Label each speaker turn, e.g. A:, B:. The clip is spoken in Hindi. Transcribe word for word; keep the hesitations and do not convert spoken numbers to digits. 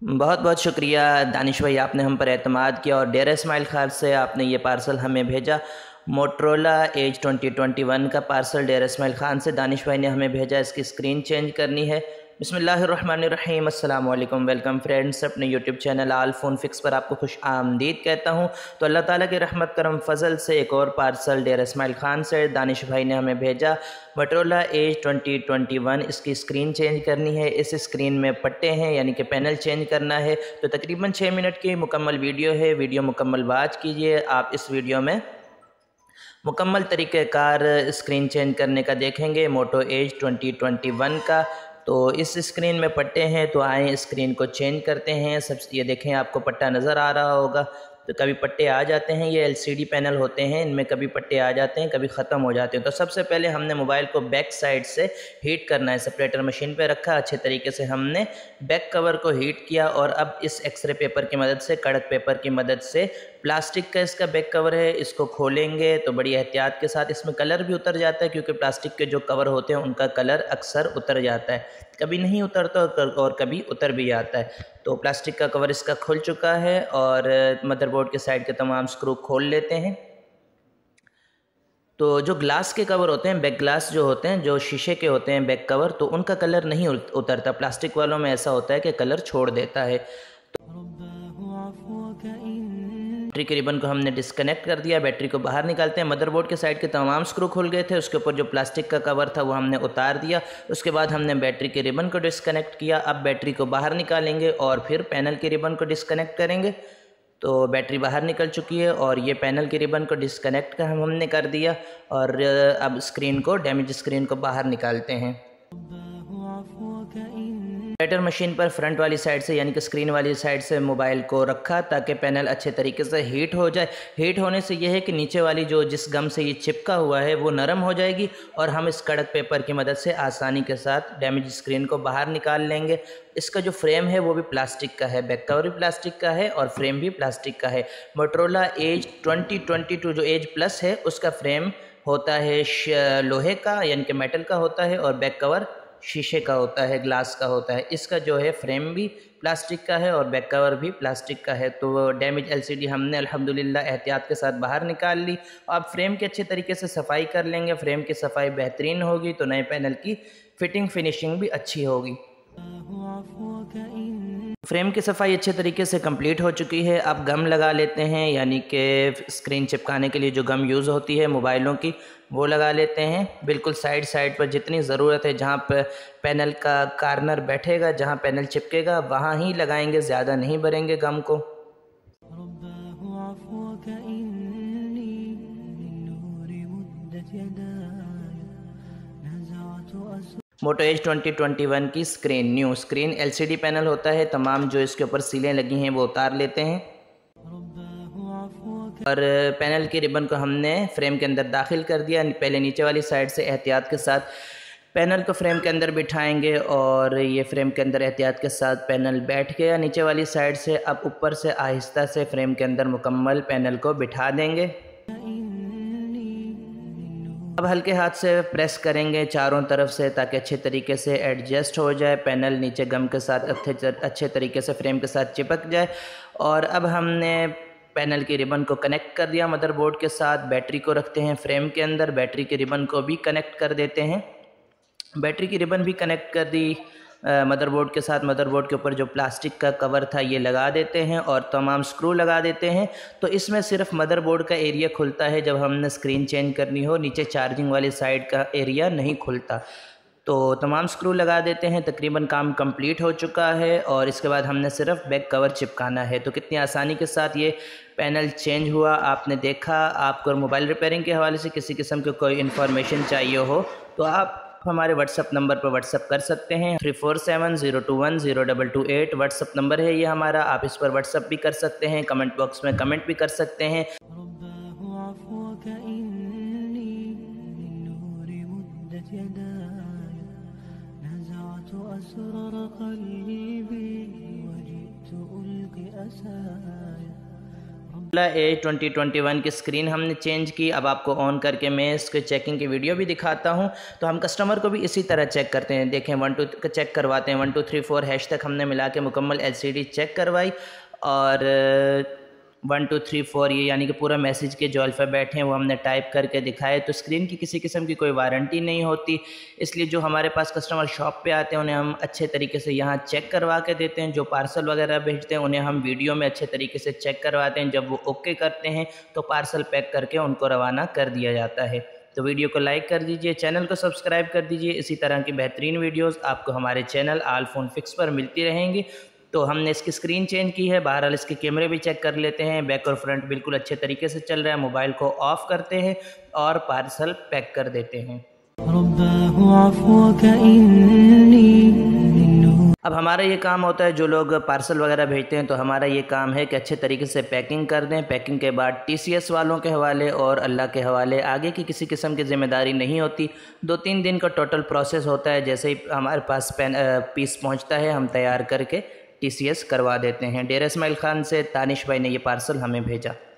A: बहुत बहुत शुक्रिया दानिश भाई, आपने हम पर एतमाद किया और डेरा इस्माइल खान से आपने ये पार्सल हमें भेजा। Motorola edge twenty twenty one का पार्सल डेरा इस्माइल खान से दानिश भाई ने हमें भेजा। इसकी स्क्रीन चेंज करनी है। बिस्मिल्लाहिर्रहमानिर्रहीम, अस्सलाम वालेकुम। वेलकम फ्रेंड्स, अपने YouTube channel all phone fix पर आपको खुश आमदीद कहता हूँ। तो अल्लाह ताला की रहमत करम फजल से एक और पार्सल डेरा इस्माइल खान से दानिश भाई ने हमें भेजा। Motorola edge twenty twenty one, इसकी स्क्रीन चेंज करनी है। इस स्क्रीन में पट्टे हैं यानी कि पैनल चेंज करना है। तो तकरीबन छः मिनट की मुकम्मल वीडियो है। वीडियो मुकम्मल वाच कीजिए। आप इस वीडियो में मुकम्मल तरीक़ेकार स्क्रीन चेंज करने का देखेंगे Moto edge twenty twenty one का। तो इस स्क्रीन में पट्टे हैं, तो आए स्क्रीन को चेंज करते हैं। सब ये देखें, आपको पट्टा नज़र आ रहा होगा। तो कभी पट्टे आ जाते हैं, ये एलसीडी पैनल होते हैं, इनमें कभी पट्टे आ जाते हैं, कभी ख़त्म हो जाते हैं। तो सबसे पहले हमने मोबाइल को बैक साइड से हीट करना है। सेपरेटर मशीन पे रखा, अच्छे तरीके से हमने बैक कवर को हीट किया और अब इस एक्सरे पेपर की मदद से, कड़क पेपर की मदद से, प्लास्टिक का इसका बैक कवर है, इसको खोलेंगे तो बड़ी एहतियात के साथ। इसमें कलर भी उतर जाता है क्योंकि प्लास्टिक के जो कवर होते हैं उनका कलर अक्सर उतर जाता है, कभी नहीं उतरता और कभी उतर भी जाता है। तो प्लास्टिक का कवर इसका खुल चुका है और मदरबोर्ड के साइड के तमाम स्क्रू खोल लेते हैं। तो जो ग्लास के कवर होते हैं, बैक ग्लास जो होते हैं, जो शीशे के होते हैं बैक कवर, तो उनका कलर नहीं उतरता। प्लास्टिक वालों में ऐसा होता है कि कलर छोड़ देता है। बैटरी के रिबन को हमने डिस्कनेक्ट कर दिया। बैटरी को बाहर निकालते हैं। मदरबोर्ड के साइड के तमाम स्क्रू खुल गए थे, उसके ऊपर जो प्लास्टिक का कवर था वो हमने उतार दिया। उसके बाद हमने बैटरी के रिबन को डिस्कनेक्ट किया। अब बैटरी को बाहर निकालेंगे और फिर पैनल के रिबन को डिस्कनेक्ट करेंगे। तो बैटरी बाहर निकल चुकी है और ये पैनल के रिबन को डिस्कनेक्ट का हम हमने कर दिया। और अब स्क्रीन को, डैमेज स्क्रीन को बाहर निकालते हैं। सेपरेटर मशीन पर फ्रंट वाली साइड से यानी कि स्क्रीन वाली साइड से मोबाइल को रखा ताकि पैनल अच्छे तरीके से हीट हो जाए। हीट होने से यह है कि नीचे वाली जो जिस गम से ये चिपका हुआ है वो नरम हो जाएगी और हम इस कड़क पेपर की मदद से आसानी के साथ डैमेज स्क्रीन को बाहर निकाल लेंगे। इसका जो फ्रेम है वो भी प्लास्टिक का है, बैक कवर भी प्लास्टिक का है और फ्रेम भी प्लास्टिक का है। Motorola edge twenty twenty two जो एज प्लस है उसका फ्रेम होता है लोहे का यानी कि मेटल का होता है और बैक कवर शीशे का होता है, ग्लास का होता है। इसका जो है फ्रेम भी प्लास्टिक का है और बैक कवर भी प्लास्टिक का है। तो डैमेज एलसीडी हमने अल्हम्दुलिल्लाह एहतियात के साथ बाहर निकाल ली। अब फ्रेम के अच्छे तरीके से सफाई कर लेंगे। फ्रेम की सफाई बेहतरीन होगी तो नए पैनल की फिटिंग फिनिशिंग भी अच्छी होगी। फ्रेम की सफाई अच्छे तरीके से कंप्लीट हो चुकी है। अब गम लगा लेते हैं, यानी कि स्क्रीन चिपकाने के लिए जो गम यूज़ होती है मोबाइलों की वो लगा लेते हैं। बिल्कुल साइड साइड पर जितनी ज़रूरत है, जहाँ पर पैनल का कार्नर बैठेगा, जहाँ पैनल चिपकेगा वहाँ ही लगाएंगे, ज़्यादा नहीं भरेंगे गम को। Moto edge twenty twenty one की screen, new screen LCD panel होता है। तमाम जो इसके ऊपर सीलें लगी हैं वो उतार लेते हैं और पैनल के रिबन को हमने फ्रेम के अंदर दाखिल कर दिया। पहले नीचे वाली साइड से एहतियात के साथ पैनल को फ्रेम के अंदर बिठाएंगे और ये फ्रेम के अंदर एहतियात के साथ पैनल बैठ गया नीचे वाली साइड से। अब ऊपर से आहिस्ता से फ्रेम के अंदर मुकम्मल पैनल को बिठा देंगे। अब हल्के हाथ से प्रेस करेंगे चारों तरफ से ताकि अच्छे तरीके से एडजस्ट हो जाए, पैनल नीचे गम के साथ अच्छे अच्छे तरीके से फ्रेम के साथ चिपक जाए। और अब हमने पैनल की रिबन को कनेक्ट कर दिया मदरबोर्ड के साथ। बैटरी को रखते हैं फ्रेम के अंदर, बैटरी की रिबन को भी कनेक्ट कर देते हैं। बैटरी की रिबन भी कनेक्ट कर दी मदरबोर्ड के साथ। मदरबोर्ड के ऊपर जो प्लास्टिक का कवर था ये लगा देते हैं और तमाम स्क्रू लगा देते हैं। तो इसमें सिर्फ मदरबोर्ड का एरिया खुलता है जब हमने स्क्रीन चेंज करनी हो, नीचे चार्जिंग वाली साइड का एरिया नहीं खुलता। तो तमाम स्क्रू लगा देते हैं। तकरीबन काम कंप्लीट हो चुका है और इसके बाद हमने सिर्फ बैक कवर चिपकाना है। तो कितनी आसानी के साथ ये पैनल चेंज हुआ आपने देखा। आपको मोबाइल रिपेयरिंग के हवाले से किसी किस्म की कोई इन्फॉर्मेशन चाहिए हो तो आप हमारे व्हाट्सअप नंबर पर व्हाट्सअप कर सकते हैं। Three four seven zero two one zero double two eight WhatsApp number है ये हमारा। आप इस पर व्हाट्सअप भी कर सकते हैं, कमेंट बॉक्स में कमेंट भी कर सकते हैं। एज ट्वेंटी ट्वेंटी वन की स्क्रीन हमने चेंज की। अब आपको ऑन करके मैं इसके चेकिंग की वीडियो भी दिखाता हूं। तो हम कस्टमर को भी इसी तरह चेक करते हैं। देखें वन टू चेक करवाते हैं, one two three four hash तक हमने मिला के मुकम्मल एलसीडी चेक करवाई और वन टू थ्री फोर ये यानी कि पूरा मैसेज के जो अल्फ़ाबेट हैं वो हमने टाइप करके दिखाए। तो स्क्रीन की किसी किस्म की कोई वारंटी नहीं होती, इसलिए जो हमारे पास कस्टमर शॉप पे आते हैं उन्हें हम अच्छे तरीके से यहाँ चेक करवा के देते हैं। जो पार्सल वगैरह भेजते हैं उन्हें हम वीडियो में अच्छे तरीके से चेक करवाते हैं। जब वो ओके करते हैं तो पार्सल पैक करके उनको रवाना कर दिया जाता है। तो वीडियो को लाइक कर दीजिए, चैनल को सब्सक्राइब कर दीजिए। इसी तरह की बेहतरीन वीडियोज़ आपको हमारे चैनल आल फोन फिक्स पर मिलती रहेंगी। तो हमने इसकी स्क्रीन चेंज की है, बहरहाल इसके कैमरे भी चेक कर लेते हैं। बैक और फ्रंट बिल्कुल अच्छे तरीके से चल रहा है। मोबाइल को ऑफ़ करते हैं और पार्सल पैक कर देते हैं। अब हमारा ये काम होता है, जो लोग पार्सल वगैरह भेजते हैं तो हमारा ये काम है कि अच्छे तरीके से पैकिंग कर दें। पैकिंग के बाद टीसीएस वालों के हवाले और अल्लाह के हवाले, आगे की किसी किस्म की ज़िम्मेदारी नहीं होती। दो तीन दिन का टोटल प्रोसेस होता है। जैसे ही हमारे पास पेन पीस पहुंचता है हम तैयार करके टीसीएस करवा देते हैं। डेरा इस्माइल खान से तानिश भाई ने ये पार्सल हमें भेजा।